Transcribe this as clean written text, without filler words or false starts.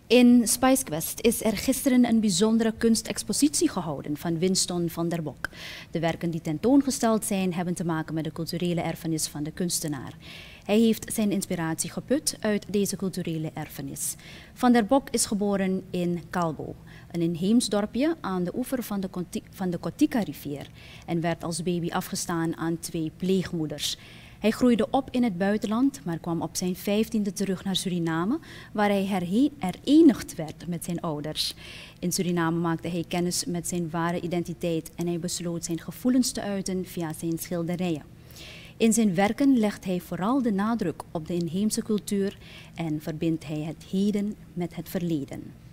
In SpiceQuest is er gisteren een bijzondere kunstexpositie gehouden van Winston van der Bok. De werken die tentoongesteld zijn hebben te maken met de culturele erfenis van de kunstenaar. Hij heeft zijn inspiratie geput uit deze culturele erfenis. Van der Bok is geboren in Calbo, een inheems dorpje aan de oever van de Kotika-rivier, en werd als baby afgestaan aan 2 pleegmoeders. Hij groeide op in het buitenland, maar kwam op zijn 15e terug naar Suriname, waar hij herenigd werd met zijn ouders. In Suriname maakte hij kennis met zijn ware identiteit en hij besloot zijn gevoelens te uiten via zijn schilderijen. In zijn werken legt hij vooral de nadruk op de inheemse cultuur en verbindt hij het heden met het verleden.